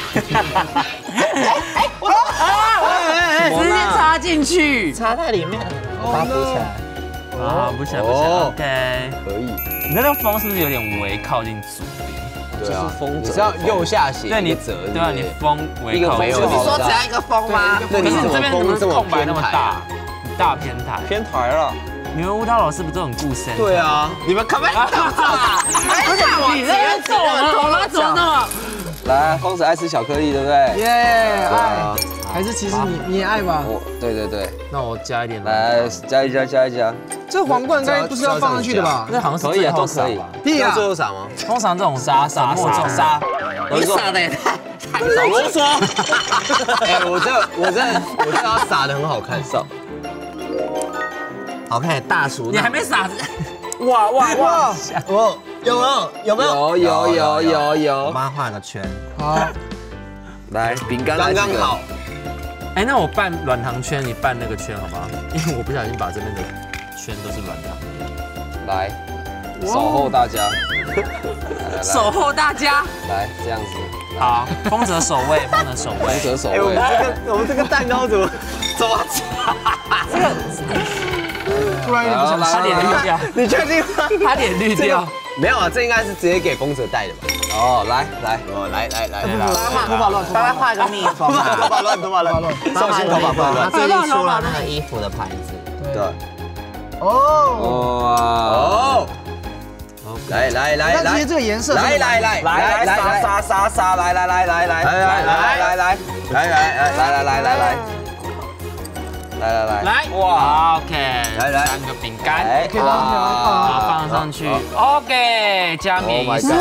Speaker 11: 直接插进去，
Speaker 5: 插在里面，把它补起来。
Speaker 11: 补起来 ，OK，
Speaker 8: 可以。
Speaker 11: 你那个风是不是有点微靠近左边？
Speaker 8: 对啊，你知道右下斜
Speaker 11: 对，你
Speaker 8: 折，
Speaker 11: 对啊，你风微靠近。
Speaker 5: 你说只要一个风吗？
Speaker 8: 那你怎么风这么
Speaker 11: 空白那么大？大偏台。
Speaker 8: 偏台了。
Speaker 11: 你们舞蹈老师不都很顾身？
Speaker 8: 对啊，
Speaker 5: 你们可不可以动作啊？
Speaker 11: 你在那走了，怎么那么？
Speaker 8: 来，公子爱吃巧克力，对不对？
Speaker 3: 耶，爱，还是其实你也爱吧？
Speaker 8: 对。
Speaker 11: 那我加一点，
Speaker 8: 来加一加。
Speaker 3: 这皇冠该不是要放上去的吧？
Speaker 11: 那好像是
Speaker 8: 可以啊，都可以。
Speaker 3: 屁啊！
Speaker 8: 最后撒吗？
Speaker 11: 通常这种沙，
Speaker 5: 你撒的也太
Speaker 8: 少啰嗦。哎，我这要撒的很好看，扫。
Speaker 5: OK， 大叔，
Speaker 11: 你还没撒？
Speaker 3: 哇！
Speaker 5: 有没有？
Speaker 8: 有。
Speaker 5: 我帮他画个圈。
Speaker 3: 好，
Speaker 8: 来，饼干刚刚好。
Speaker 11: 哎，那我拌软糖圈，你拌那个圈好不好？因为我不小心把这边的圈都是软糖。
Speaker 8: 来，守候大家。
Speaker 11: 守候大家。
Speaker 8: 来，这样子。
Speaker 11: 好，丰泽守卫。
Speaker 8: 哎，我们这个蛋糕怎么？
Speaker 11: 这个。
Speaker 3: 突然有点不想
Speaker 11: 他脸绿掉，
Speaker 8: 你确定吗？
Speaker 11: 他脸绿掉，
Speaker 8: 没有啊，这应该是直接给丰泽戴的吧？哦，来，
Speaker 3: 头发乱，
Speaker 5: 帮他画个蜜蜂，
Speaker 8: 头发乱，寿星头发不乱。
Speaker 5: 他最近出了那个衣服的牌子，
Speaker 8: 对。
Speaker 3: 哦，
Speaker 8: 来，
Speaker 3: 那其实这个颜色，
Speaker 8: 来，杀，来。
Speaker 11: 哇 ，OK，
Speaker 8: 来
Speaker 11: 3个饼干，好放上去 ，OK， 加冕仪式。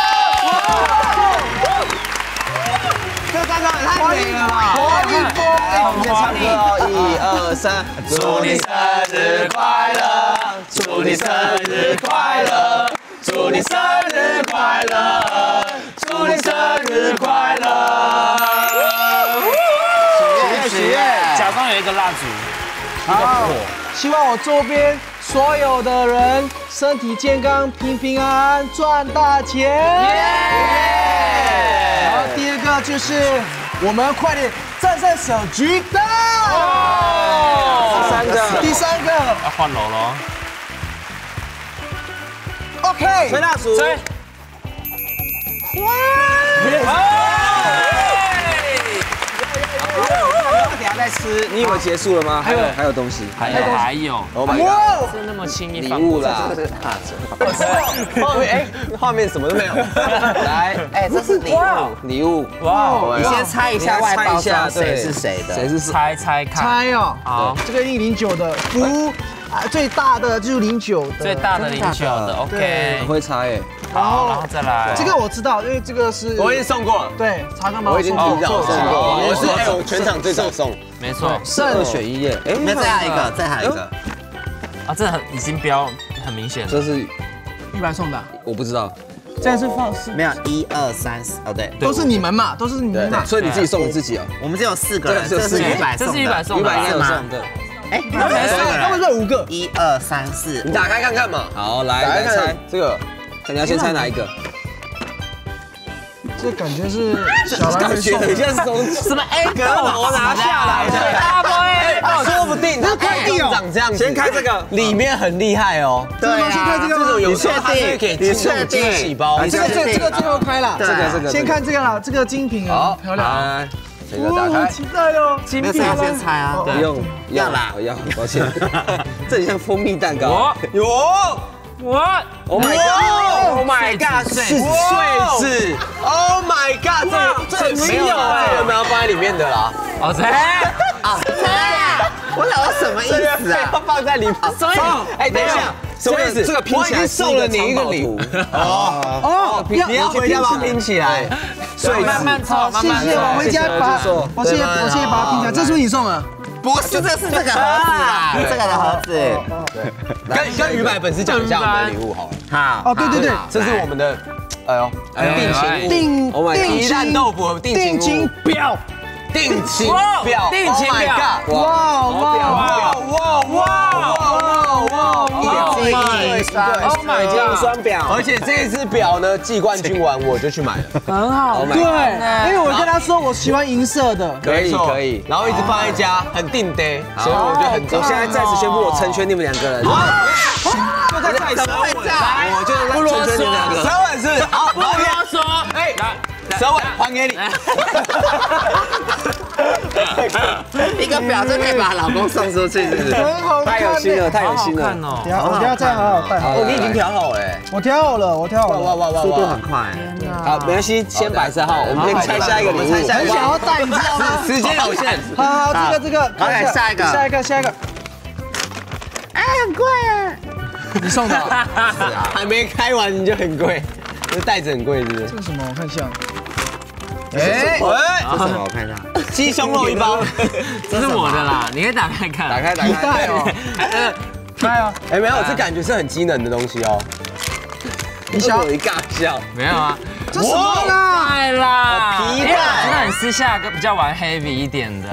Speaker 8: 这蛋糕也太美了吧！华丽风，我们先唱歌哦，1、2、3，祝你生日快乐，祝你生日快乐，祝你生日快乐，祝你生日快乐。
Speaker 11: 许愿，假装有一个蜡烛，一个火。
Speaker 3: 希望我周边所有的人身体健康、平平安安、赚大钱。然后第二个就是我们快点站上小巨蛋。第三个
Speaker 11: 要换楼了。
Speaker 3: OK，
Speaker 4: 吹蜡烛。
Speaker 11: 吹。
Speaker 4: 等下再吃，你以为结束了吗？还有东西，
Speaker 11: 还有。
Speaker 4: Oh my god！
Speaker 11: 是那么轻易
Speaker 4: 礼
Speaker 11: 放
Speaker 4: 物啦。画面什么都没有。来，
Speaker 5: 这是礼物。
Speaker 11: 哇！
Speaker 5: 你先猜一下外包装谁是谁的？
Speaker 4: 谁是
Speaker 11: 猜看。
Speaker 3: 猜哦。
Speaker 11: 好，
Speaker 3: 这个109的服最大的就是09的，
Speaker 11: 最大的09的 ，OK。
Speaker 4: 很会猜哎。
Speaker 3: 然
Speaker 11: 后再来。
Speaker 3: 这个我知道，因为这个是
Speaker 8: 我已经送过了。
Speaker 3: 对，查干嘛？
Speaker 8: 我已经提早送过。我是
Speaker 3: 我
Speaker 8: 全场最早送。
Speaker 11: 没错。
Speaker 4: 2选1耶。
Speaker 5: 那再来一个，再来一个。
Speaker 11: 啊，这已经标很明显了。
Speaker 4: 这是
Speaker 3: 100送的。
Speaker 4: 我不知道。
Speaker 3: 这是放
Speaker 5: 没有1、2、3、4，哦对，
Speaker 3: 都是你们嘛，都是你们嘛。
Speaker 4: 所以你自己送你自己哦。
Speaker 5: 我们只有4个人，这是100送的，
Speaker 11: 这是100送的，
Speaker 5: 100是吗？
Speaker 3: 哎，他们是5个
Speaker 5: ，1、2、3、4，
Speaker 8: 你打开看看嘛。
Speaker 4: 好，来猜这个，你要先猜哪一个？
Speaker 3: 这感觉是小蓝人送的，
Speaker 4: 你现在是从
Speaker 11: 什么 A 格我拿下来的，
Speaker 8: 说不定他快递长这样子。
Speaker 4: 先开这个，
Speaker 8: 里面很厉害哦。
Speaker 3: 对啊，先看这个，
Speaker 8: 有确定？你确定？惊喜包，
Speaker 3: 这个最后开了，
Speaker 4: 这个，
Speaker 3: 先看这个啦，这个精品啊，漂亮。
Speaker 4: 这个打开，
Speaker 3: 期待哦！
Speaker 5: 精品要先猜啊，
Speaker 4: 不用，
Speaker 5: 要啦，
Speaker 4: 要，抱歉，这很像蜂蜜蛋糕。
Speaker 11: 我
Speaker 4: ，Oh my god，Oh my god，
Speaker 8: 是穗子 ，Oh my god，这没有哎，这个没有放在里面的啦。
Speaker 11: 哦，谁？
Speaker 5: 我想说什么意思啊？
Speaker 8: 要放在里面，所以，哎，等一下。什么意思？
Speaker 4: 这个拼起来
Speaker 8: 送了你一个礼物哦，你要回家把它拼起来，
Speaker 11: 慢慢凑，
Speaker 3: 谢谢，我回家把，我先把它拼起来。这是不是你送的？
Speaker 5: 不是，这是这个盒子啦，这个的盒子。
Speaker 8: 对，跟鱼百粉丝讲一下我们的礼物好了。
Speaker 5: 好，
Speaker 3: 哦，对，
Speaker 8: 这是我们的，定情物，皮蛋豆腐定情表。定情表，
Speaker 3: 哇
Speaker 8: ！Oh my god！双表，而且这一只表呢，季冠军完我就去买了，
Speaker 3: 很好，对，因为我跟他说我喜欢银色的，
Speaker 8: 可以，然后一直放在家，很定得，所以我就很。
Speaker 4: 我现在在此宣布，我成全你们2个人。
Speaker 8: 就在这里，我就成全你们2个。舌吻是，好，不要说，哎，舌吻还给你。
Speaker 5: 一个表就可以把老公送出去，是不是？
Speaker 3: 很好看，
Speaker 4: 太有心了，太有心了。
Speaker 3: 我等下再好好戴。
Speaker 8: 哦，你已经调好了。
Speaker 3: 我调好了。
Speaker 5: 哇，速度很快。
Speaker 4: 好，没关系，先摆设好，我们先拆下一个礼物。
Speaker 3: 很想要戴，你知道吗？
Speaker 8: 时间有限。
Speaker 3: 好，这个。
Speaker 5: 来，下一个。
Speaker 3: 哎，很贵哎。你送的？
Speaker 8: 是啊，还没开完你就很贵，这袋子很贵，是不是？
Speaker 3: 这是什么？我看一下。
Speaker 5: 这是什么？我看一下。
Speaker 8: 鸡胸肉1包，
Speaker 11: 这是我的啦，你可以打开看。
Speaker 4: 打开。
Speaker 3: 你戴哦。戴哦。
Speaker 8: 哎，没有，这感觉是很机能的东西哦。
Speaker 3: 你想
Speaker 4: 有一尬笑？
Speaker 11: 没有啊。
Speaker 3: 这什么啦？
Speaker 11: 带啦，
Speaker 8: 皮带。
Speaker 11: 那你私下比较玩 heavy 一点的。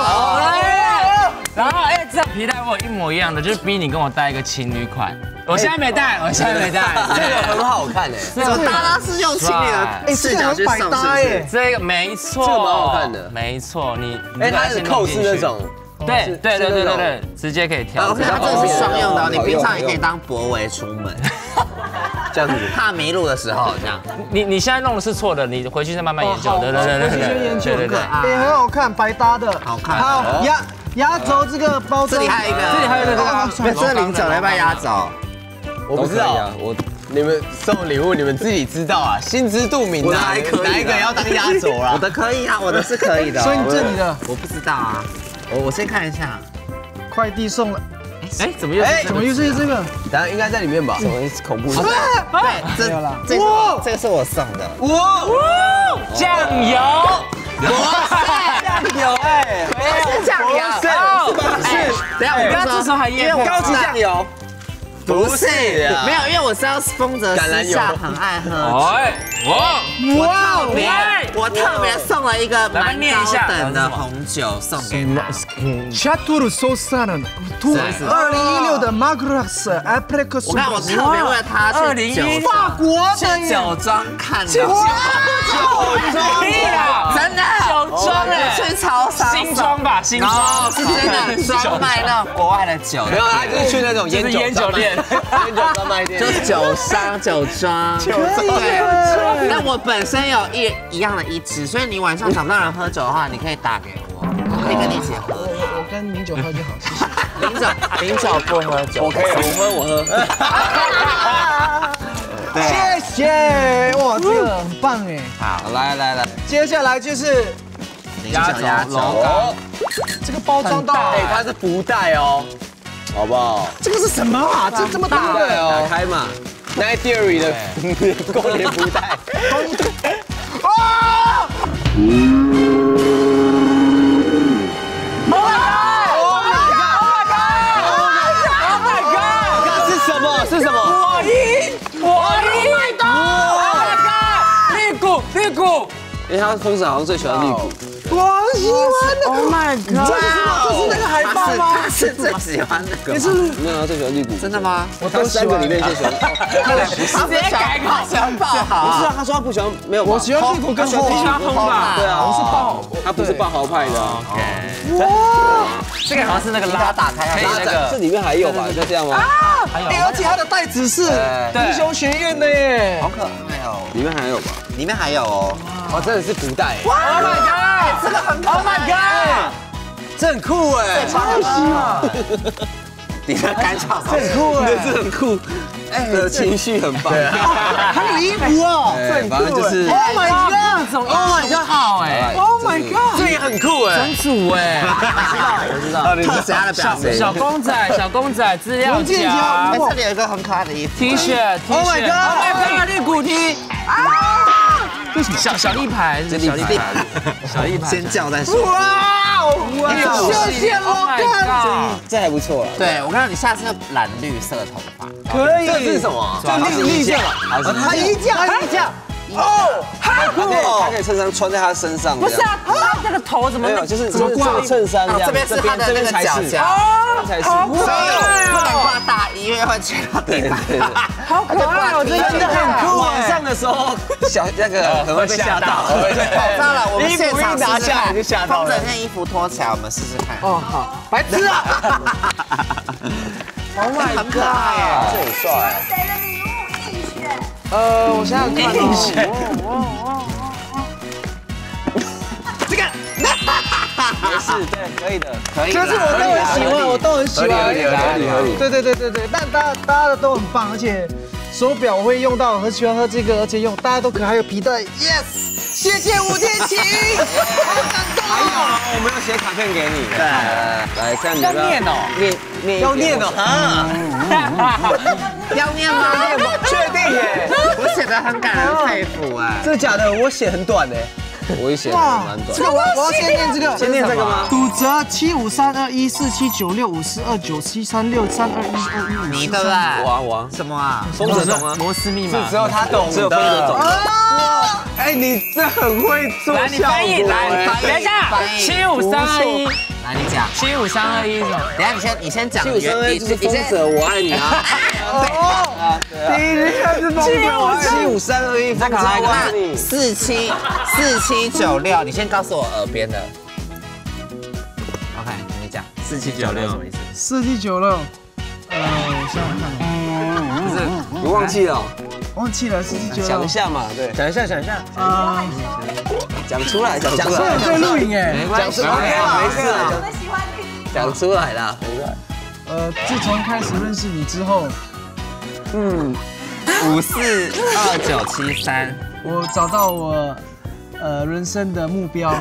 Speaker 11: 然后这样皮带我有一模一样的，就是逼你跟我带一个情侣款。我现在没带，
Speaker 8: 这个很好看哎，
Speaker 5: 这个大家是用情侣的视角去上，
Speaker 11: 这个没错，
Speaker 8: 这个蛮好看的，
Speaker 11: 没错，你
Speaker 8: 它的扣是那种，
Speaker 11: 对，直接可以调。
Speaker 5: 它这是双用的，你平常也可以当脖围出门，
Speaker 8: 这样子，
Speaker 5: 怕迷路的时候这样。
Speaker 11: 你现在弄的是错的，你回去再慢慢研究。对，
Speaker 3: 也很好看，百搭的，
Speaker 5: 好看。
Speaker 3: 好，压轴这个包装，
Speaker 5: 这里还有一个，这是09的，要不要压轴？
Speaker 8: 我不知道啊，你们送礼物你们自己知道啊，心知肚明啊，哪一个要当压轴啦？
Speaker 5: 我的可以啊，我的是可以的。
Speaker 3: 所以这里的
Speaker 5: 我不知道啊，我先看一下。
Speaker 3: 快递送了，
Speaker 11: 怎么又是这个？
Speaker 8: 等下应该在里面吧？什么恐怖？
Speaker 5: 对，
Speaker 3: 没有啦。
Speaker 5: 这个是我送的。
Speaker 11: 哇，酱油。
Speaker 8: 酱油
Speaker 5: 是酱油，
Speaker 8: 是，
Speaker 5: 等下我刚刚这时候还验
Speaker 8: 高级酱油，
Speaker 5: 不是，没有，因为我知道丰泽私下很爱喝酒。我特别送了一个蛮高等的红酒送给他。
Speaker 3: Chateau Sosaran 2016的 Margras Apricot。
Speaker 5: 我看我特别为了他去
Speaker 3: 法国
Speaker 5: 的酒庄看的。酒
Speaker 11: 庄，
Speaker 5: 真的酒庄哎，去超商
Speaker 11: 新庄吧，新庄
Speaker 5: 是真的专卖那种国外的酒。
Speaker 8: 没有，他就是去那种烟酒店，烟酒专卖店，
Speaker 5: 就是酒商酒庄。对，但我本身有一样的一支，所以你晚上找不到人喝酒的话，你可以打给我，我可以跟你一起喝。
Speaker 3: 我跟明酒喝就好，谢谢。
Speaker 5: 明酒不喝酒，
Speaker 8: 我可以，我喝。
Speaker 3: 谢谢，哇，这个很棒哎。
Speaker 5: 好，
Speaker 8: 来，
Speaker 3: 接下来就是
Speaker 5: 压轴，
Speaker 3: 这个包装袋，
Speaker 8: 哎，它是福袋哦，好不好？
Speaker 3: 这个是什么啊？这么大
Speaker 8: 哦，打开嘛。Night Theory 的过年福袋。
Speaker 3: 啊！
Speaker 8: 是什么？
Speaker 11: 我赢！绿谷！
Speaker 8: 因为他风神好像最喜欢绿谷。
Speaker 3: 我喜欢的
Speaker 11: ！Oh my god！
Speaker 3: 这是那个海报吗？
Speaker 5: 他是最喜欢那个。
Speaker 3: 也是
Speaker 8: 没有，他最喜欢绿谷。
Speaker 5: 真的吗？
Speaker 8: 我都3个里面最喜欢。
Speaker 5: 他直接改口，喜欢爆豪。
Speaker 8: 不是啊，他说他不喜欢没有。
Speaker 3: 我喜欢绿谷跟红，
Speaker 11: 喜欢红吧？
Speaker 8: 对啊，
Speaker 3: 我是爆，
Speaker 8: 他不是爆豪派的。
Speaker 3: 哇！
Speaker 11: 这个好像是那个拉
Speaker 5: 打开，
Speaker 11: 可以那个，
Speaker 8: 这里面还有吧？就这样吗？
Speaker 11: 还有，
Speaker 3: 而且它的袋子是英雄学院的耶，
Speaker 5: 好可爱哦。
Speaker 8: 里面还有吧？
Speaker 5: 里面还有哦。
Speaker 8: 哇，真的是福袋。
Speaker 11: Oh my god！
Speaker 5: 这个很
Speaker 11: Oh my god！
Speaker 8: 这很酷哎，
Speaker 3: 超喜欢。
Speaker 5: 你的干唱，
Speaker 3: 这很酷哎，
Speaker 8: 这很酷。的情绪很棒，
Speaker 3: 还有衣服哦，
Speaker 8: 反正就是
Speaker 3: ，Oh my god，Oh
Speaker 11: my god，好哎
Speaker 3: ，Oh my god，
Speaker 8: 这也很酷哎，
Speaker 11: 真主哎，
Speaker 8: 我知道，
Speaker 5: 特谁他的表情，
Speaker 11: 小公仔资料夹，
Speaker 5: 这里有一个很可爱的衣服
Speaker 11: ，T 恤
Speaker 3: ，Oh my god，
Speaker 11: 绿谷 T， 小立牌，小立牌，
Speaker 5: 先叫再说，
Speaker 3: 哇，谢谢我看，
Speaker 8: 这还不错，
Speaker 5: 对我看到你下次要染绿色头发，
Speaker 3: 可以，
Speaker 8: 这是什么？
Speaker 3: 就立正，他衣架。哦，
Speaker 8: 好酷哦！他可以衬衫穿在他身上。
Speaker 11: 不是啊，他这个头怎么
Speaker 8: 没有？就是这个衬衫这样。
Speaker 5: 这边是他的那个脚夹，
Speaker 8: 才是。
Speaker 5: 所以不能挂大衣，因为会吹到地板。
Speaker 11: 好可爱哦，真的很酷。
Speaker 8: 晚上的时候，小那个可能会被吓到。
Speaker 5: 好糟了，我们现场
Speaker 8: 拿下来就吓到了。
Speaker 5: 整件衣服脱起来，我们试试看。
Speaker 3: 哦，好，白痴啊！
Speaker 5: 很可爱耶，
Speaker 8: 这很帅。
Speaker 13: 谁的礼物硬选？
Speaker 3: 我想想看
Speaker 11: 哦。
Speaker 5: 这个，
Speaker 8: 没事，对，可以的，
Speaker 5: 可以。
Speaker 3: 就是我都很喜欢，我都很喜欢。
Speaker 8: 合理。
Speaker 3: 对，但大家的都很棒，而且手表我会用到，很喜欢喝这个，而且用大家都可爱，还有皮带 ，yes， 谢谢吴天琪，好感动。
Speaker 8: 还有啊，我们要写卡片给你。对，来看你
Speaker 11: 要念哦，
Speaker 8: 念要念哦，
Speaker 5: 要念吗？
Speaker 8: 确定耶？
Speaker 5: 我写的很感人肺腑哎，
Speaker 8: 真的假的？我写很短哎，我也写的蛮短。
Speaker 3: 这个我要先念这个，
Speaker 8: 先念这个吗？
Speaker 3: 赌则75321479654297363232121。
Speaker 5: 你对不对？
Speaker 8: 我
Speaker 5: 什么啊？
Speaker 8: 松子懂啊？
Speaker 11: 摩斯密码，
Speaker 8: 只有他懂，只有峰哥懂。哎，你这很会做
Speaker 11: 来，你翻译，来，等一下，75321，
Speaker 5: 来你讲
Speaker 11: 75321什么？
Speaker 5: 等下你先讲
Speaker 8: ，75321就是峰泽我爱你啊。
Speaker 3: 第一个是峰泽我爱你。
Speaker 8: 75321，再考他一个。
Speaker 5: 4796，你先告诉我耳边的。OK， 你讲4796什么意思
Speaker 3: 4796，我想想看，
Speaker 8: 不是，你忘记了？
Speaker 3: 忘记了4796。
Speaker 8: 想一下嘛，对，想一下。讲出来。
Speaker 3: 在录影哎，
Speaker 8: 讲出来，没事啊，
Speaker 13: 我们喜欢听。
Speaker 8: 讲出来啦。
Speaker 3: 自从开始认识你之后
Speaker 5: ，542973，
Speaker 3: 我找到我人生的目标。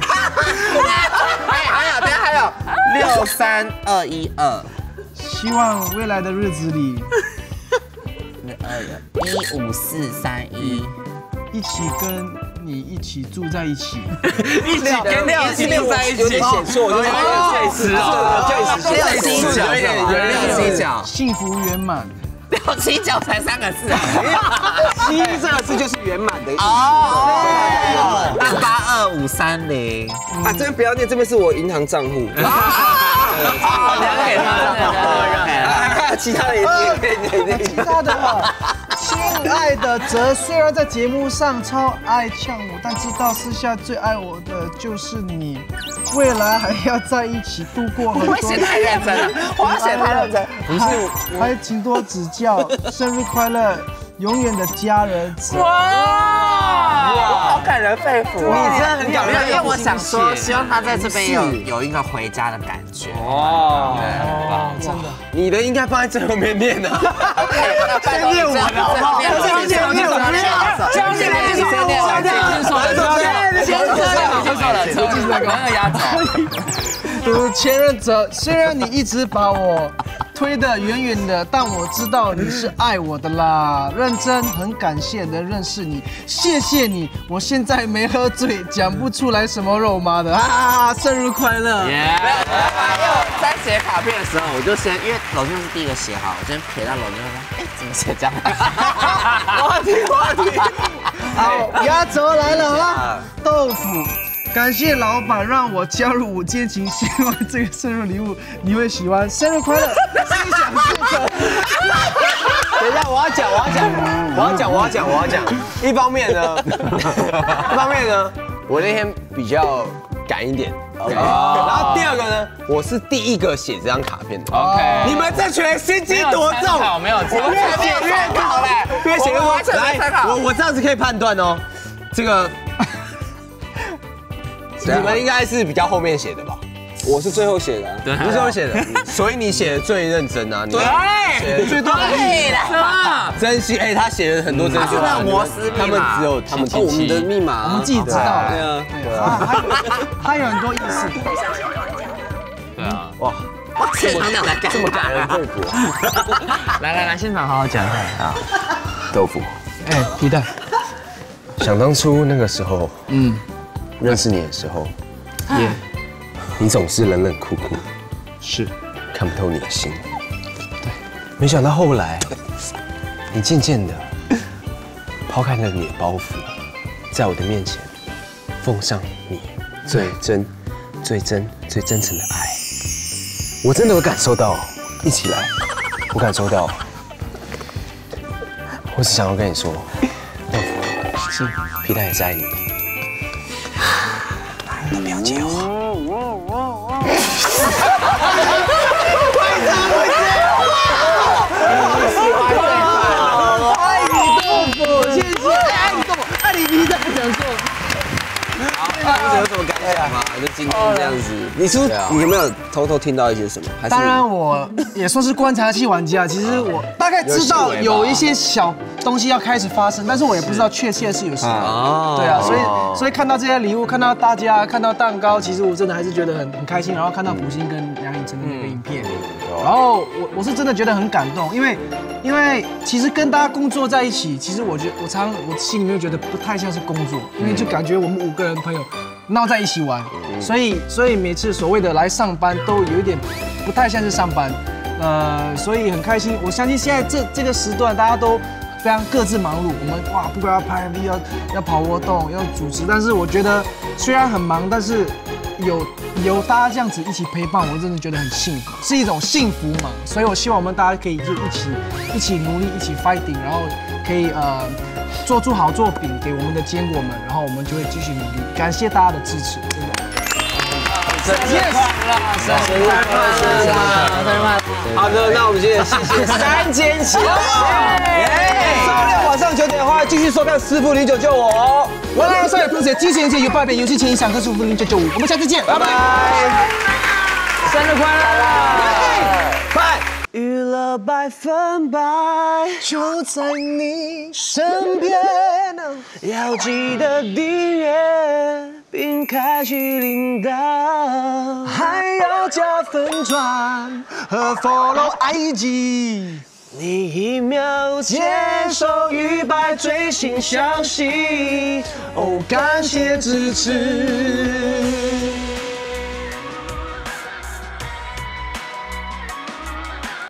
Speaker 5: 还有63212，
Speaker 3: 希望未来的日子里
Speaker 5: 15431，
Speaker 3: 一起跟你一起住在一起。
Speaker 11: 一起跟6起住在一起，
Speaker 8: 有点写错，有点最迟哦，
Speaker 5: 679，
Speaker 3: 幸福圆满。
Speaker 5: 7、9才3个字啊
Speaker 8: 7这个字就是圆满的意思。
Speaker 5: 哦，那82530
Speaker 8: 啊，这边不要念，这边是我银行账户。
Speaker 11: 你要给他，
Speaker 8: 其他的也
Speaker 3: 其他的。亲爱的哲，虽然在节目上超爱呛我，但知道私下最爱我的就是你。未来还要在一起度过很多。
Speaker 5: 我写太认真了，我写太认真。
Speaker 3: 不是，还请多指教。生日快乐，永远的家人。
Speaker 5: 哇，好感人肺腑。
Speaker 8: 你真的很感人，
Speaker 5: 因为我想说，希望他在这边有一个回家的感觉。
Speaker 11: 哦，
Speaker 3: 真的。
Speaker 8: 你的应该放在最后面念的。先念我的好不好？先念我的，
Speaker 3: 前任者，虽然你一直把我推得远远的，但我知道你是爱我的啦。认真，很感谢能认识你，谢谢你。我现在没喝醉，讲不出来什么肉麻的啊！生日快乐！
Speaker 5: 因为我在写卡片的时候，我就先，因为老君是第一个写好，我先瞥到老君说，哎，怎么写这样？
Speaker 8: 话题。
Speaker 3: 好，压轴来了啊！豆腐。感谢老板让我加入午间情，希望这个生日礼物你会喜欢。生日快乐，心想事成。
Speaker 8: 等一下，我要讲。一方面呢，我那天比较赶一点。然后第二个呢，我是第一个写这张卡片的。
Speaker 11: OK，
Speaker 8: 你们这群人心机多重？
Speaker 11: 没有参考，
Speaker 8: 越写越考嘞，越写越完全没参考。我这样子可以判断哦，这个。你们应该是比较后面写的吧？
Speaker 4: 我是最后写的，
Speaker 8: 对，你是最后写的，所以你写的最认真啊！
Speaker 5: 对，
Speaker 8: 最多真心他写了很多真心话。
Speaker 5: 摩斯密码，
Speaker 8: 他们只有他们
Speaker 4: 我们的密码，
Speaker 3: 我们自己知道。
Speaker 4: 对啊，
Speaker 3: 还有很多意思。
Speaker 11: 对啊，
Speaker 8: 哇，
Speaker 5: 这
Speaker 8: 么感人肺腑。
Speaker 11: 来，现场好好讲一下啊。
Speaker 8: 豆腐，
Speaker 3: 皮蛋。
Speaker 8: 想当初那个时候，认识你的时候，你总是冷冷酷酷，
Speaker 9: 是
Speaker 8: 看不透你的心。对，没想到后来，你渐渐的抛开了你的包袱，在我的面前奉上你最真诚的爱。我真的有感受到，一起来，我感受到。我只想要跟你说，豆腐，是皮蛋也是爱你的。都不要接我。
Speaker 3: 爱你豆腐，谢谢，爱你豆腐，爱你皮蛋讲错。
Speaker 4: 有什么感想吗？就今天这样子，你有没有偷偷听到一些什么？
Speaker 3: 当然，我也算是观察系玩家。其实我大概知道有一些小东西要开始发生，但是我也不知道确切是有什么。对啊，所以看到这些礼物，看到大家，看到蛋糕，其实我真的还是觉得很开心。然后看到普星跟梁颖晨的那个影片，然后我是真的觉得很感动，因为其实跟大家工作在一起，其实我心里面觉得不太像是工作，因为就感觉我们5个人朋友闹在一起玩，所以每次所谓的来上班都有一点不太像是上班，所以很开心。我相信现在这个时段大家都非常各自忙碌，我们不管要拍 MV 要跑活动要主持，但是我觉得虽然很忙，但是有大家这样子一起陪伴，我真的觉得很幸福，是一种幸福嘛。所以我希望我们大家可以就一起努力，一起 fighting， 然后可以做出好作品给我们的坚果们，然后我们就会继续努力。感谢大家的支持，真的。
Speaker 11: 生日快乐！
Speaker 8: 好的，那我们今天谢谢3间起了。周六晚上9点的话，继续收看《师傅09救我》哦。我来少爷不止激情有8遍游戏前一响和师傅0995，我们下次见，拜拜。
Speaker 11: 生日快乐！
Speaker 8: 拜。娱乐100%就在你身边，要记得订阅并开启铃铛，还要加粉专和 follow IG， 你1秒接收100最新消息，哦，感谢支持。